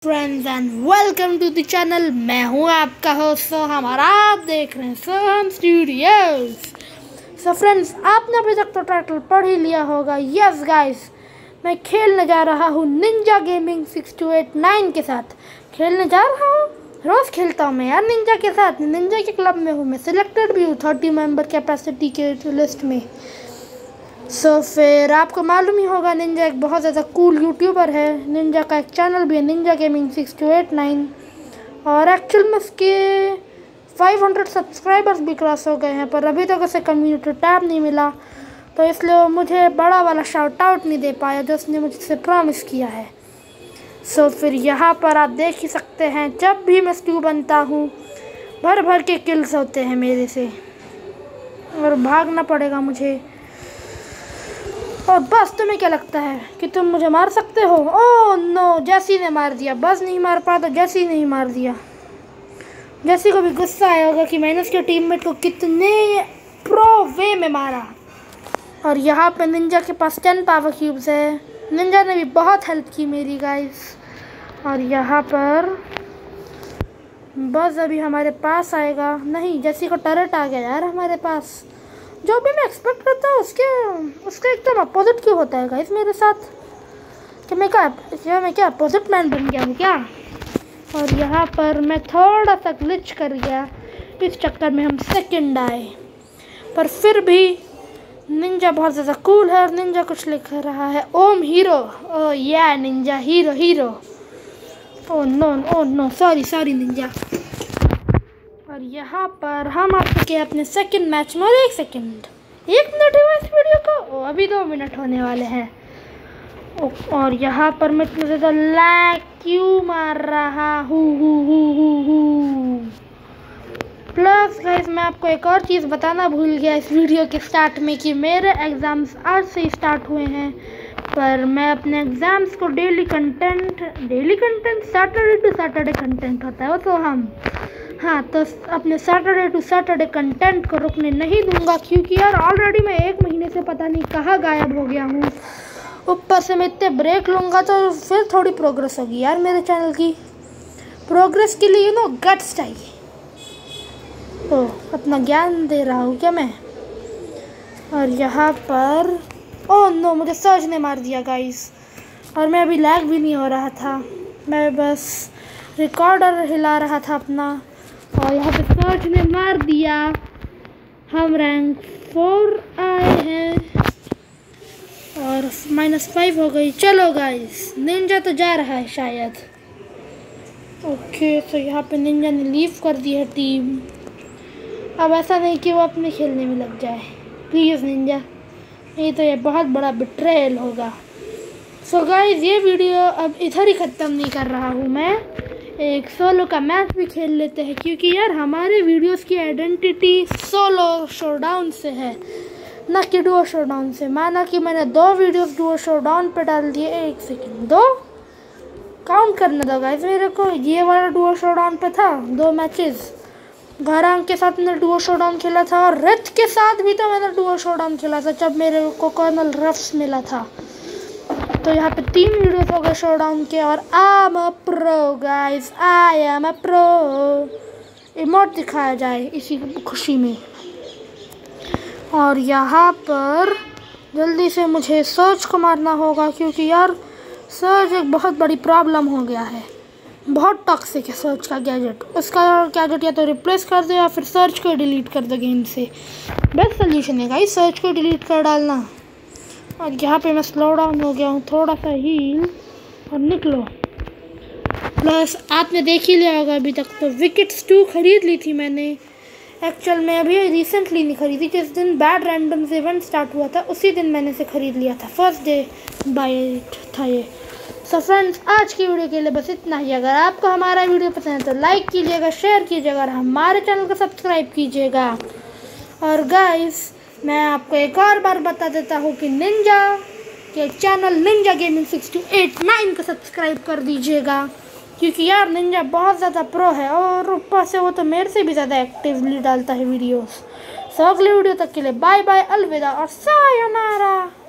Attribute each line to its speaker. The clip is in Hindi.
Speaker 1: Friends and welcome to the channel. मैं हूं आपका होस्ट सोहम और आप देख रहे हैं सोहम स्टूडियोज। सो फ्रेंड्स, आपने अभी तक तो टाइटल पढ़ ही लिया होगा। यस गाइस, मैं खेलने जा रहा हूं निंजा गेमिंग 6289 के साथ। खेलने जा रहा हूं, रोज़ खेलता हूं मैं यार निंजा के साथ। निंजा के क्लब में हूं मैं, सिलेक्टेड भी हूँ 30 मेंबर कैपेसिटी के लिस्ट में। फिर आपको मालूम ही होगा निंजा एक बहुत ज़्यादा कूल यूट्यूबर है। निंजा का एक चैनल भी है, निंजा गेमिंग 6289, और एक्चुअल में उसके 500 सब्सक्राइबर्स भी क्रॉस हो गए हैं, पर अभी तक उसे कम्युनिटी टैब नहीं मिला, तो इसलिए वो मुझे बड़ा वाला शाउट आउट नहीं दे पाया जो उसने मुझसे प्रॉमिस किया है। फिर यहाँ पर आप देख ही सकते हैं, जब भी मैं स्टू बनता हूँ भर भर के किल्स होते हैं मेरे से, और भागना पड़ेगा मुझे। और बस तुम्हें क्या लगता है कि तुम मुझे मार सकते हो? ओह नो, जैसी ने मार दिया। बस नहीं मार पाया तो जैसी ने ही मार दिया। जैसी को भी गुस्सा आया होगा कि मैंने उसके टीममेट को कितने प्रो वे में मारा। और यहाँ पे निंजा के पास 10 पावर क्यूब्स है। निंजा ने भी बहुत हेल्प की मेरी गाइस। और यहाँ पर बस अभी हमारे पास आएगा। नहीं, जैसी को टर्रेट आ गया यार हमारे पास। जो भी मैं एक्सपेक्ट करता हूँ उसके एकदम अपोजिट क्यों होता है गाइस मेरे साथ? कि मैं क्या अपोजिट मैन बन गया हूँ क्या? और यहाँ पर मैं थोड़ा सा ग्लिच कर गया, इस चक्कर में हम सेकंड आए। पर फिर भी निंजा बहुत ज़्यादा कूल है और निंजा कुछ लिख रहा है, ओम hero. Oh yeah ninja hero. Oh no, sorry ninja. और यहाँ पर हम आ चुके हैं अपने सेकंड मैच में। और 1 मिनट हुआ इस वीडियो को, अभी 2 मिनट होने वाले हैं। और यहाँ पर मैं इतना ज़्यादा लैग क्यों मार रहा हूँ? प्लस गाइस, मैं आपको एक और चीज़ बताना भूल गया इस वीडियो के स्टार्ट में कि मेरे एग्ज़ाम्स आज से ही स्टार्ट हुए हैं। पर मैं अपने एग्ज़ाम्स को daily content Saturday to Saturday content होता है वो, तो तो अपने सैटरडे टू सैटरडे कंटेंट को रुकने नहीं दूंगा, क्योंकि यार ऑलरेडी मैं 1 महीने से पता नहीं कहाँ गायब हो गया हूँ। ऊपर से मैं इतने ब्रेक लूँगा तो फिर थोड़ी प्रोग्रेस होगी यार मेरे चैनल की। प्रोग्रेस के लिए गट्स चाहिए। तो अपना ज्ञान दे रहा हूँ क्या मैं? और यहाँ पर ओह नो, मुझे सर्ज ने मार दिया गाइस। और मैं अभी लैग भी नहीं हो रहा था, मैं बस रिकॉर्डर हिला रहा था अपना, और यहाँ पे सर्च ने मार दिया। हम रैंक 4 आए हैं और -5 हो गई। चलो गाइस, निंजा तो जा रहा है शायद। ओके, तो यहाँ पे निंजा ने लीव कर दी है टीम। अब ऐसा नहीं कि वो अपने खेलने में लग जाए, प्लीज़ निंजा, नहीं तो ये बहुत बड़ा बिट्रेयल होगा। सो गाइस, ये वीडियो अब इधर ही ख़त्म नहीं कर रहा हूँ मैं। एक सोलो का मैच भी खेल लेते हैं, क्योंकि यार हमारे वीडियोस की आइडेंटिटी सोलो शोडाउन से है, ना कि डुओ शोडाउन से। माना कि मैंने 2 वीडियोस डुओ शोडाउन पे डाल दिए। 1 सेकंड, 2 काउंट करने दो गाइस मेरे को। ये वाला डुओ शोडाउन पे था 2 मैचेस। घरांग के साथ मैंने डुओ शोडाउन खेला था, और रिथ के साथ भी तो मैंने डुओ शोडाउन खेला था जब मेरे को कर्नल रफ्स मिला था। तो यहाँ पे 3 वीडियोस हो गए शोडाउन के। और I am a pro guys, I am a pro emote दिखाया जाए इसी खुशी में। और यहाँ पर जल्दी से मुझे सर्च को मारना होगा, क्योंकि यार सर्च एक बहुत बड़ी प्रॉब्लम हो गया है। बहुत टॉक्सिक है सर्च का गैजेट। उसका गैजेट या तो रिप्लेस कर दो या फिर सर्च को डिलीट कर दो गेम से। बेस्ट सोल्यूशन है गाइस, सर्च को डिलीट कर डालना। और यहाँ पे मैं स्लो डाउन हो गया हूँ, थोड़ा सा हील और निकलो। प्लस आपने देख ही लिया होगा अभी तक तो विकेट्स 2 खरीद ली थी मैंने। एक्चुअल में अभी रिसेंटली नहीं खरीदी, जिस दिन बैड रैंडम्स इवेंट स्टार्ट हुआ था उसी दिन मैंने इसे ख़रीद लिया था। फर्स्ट डे बाइट था ये। सो फ्रेंड्स, आज की वीडियो के लिए बस इतना ही। अगर आपको हमारा वीडियो पसंद है तो लाइक कीजिएगा, शेयर कीजिएगा और हमारे चैनल को सब्सक्राइब कीजिएगा। और गाइस, मैं आपको एक और बार बता देता हूँ कि निंजा के चैनल निंजा गेमिंग 6289 को सब्सक्राइब कर दीजिएगा, क्योंकि यार निंजा बहुत ज़्यादा प्रो है, और ऊपर से वो तो मेरे से भी ज़्यादा एक्टिवली डालता है वीडियोस। सो अगले वीडियो तक के लिए बाय बाय, अलविदा और सायोनारा।